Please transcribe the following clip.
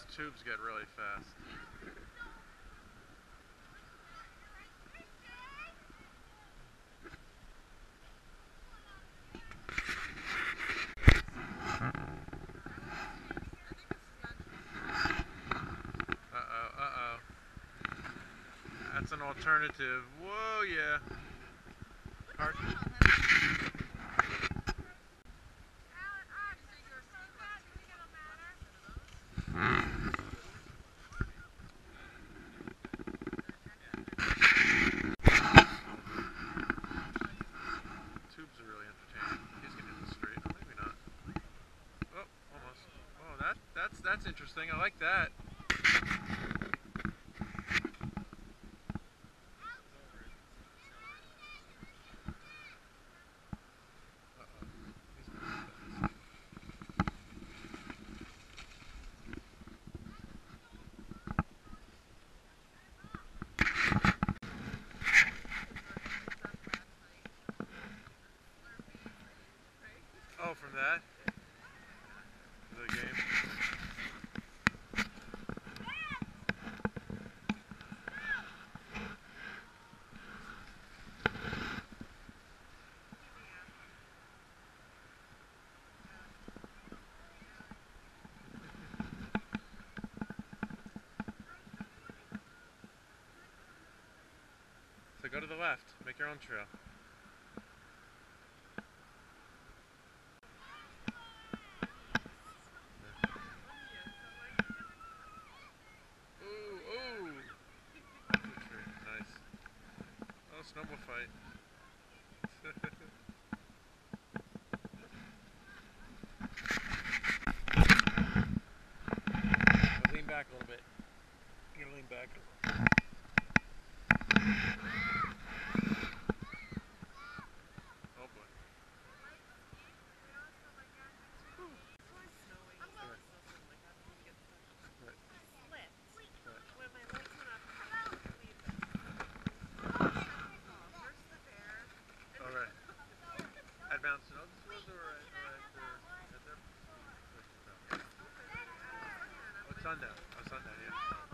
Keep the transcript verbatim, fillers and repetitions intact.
Tubes get really fast. Uh-oh, uh-oh. That's an alternative. Whoa, yeah. Hard. Tubes are really entertaining. He's gonna hit the straight. Oh, maybe not. Oh, almost. Oh, that that's that's interesting. I like that. Uh-oh. He's moving fast. Oh, from that? The game. So go to the left. Make your own trail. Ooh, ooh. That's a tree. Nice. Oh, snowball fight. Lean back a little bit. You gotta lean back a little. Oh boy. Alright. At Mount Snow, this was or at, or at, uh, at their, oh, it's sundown. Oh, sundown, yeah.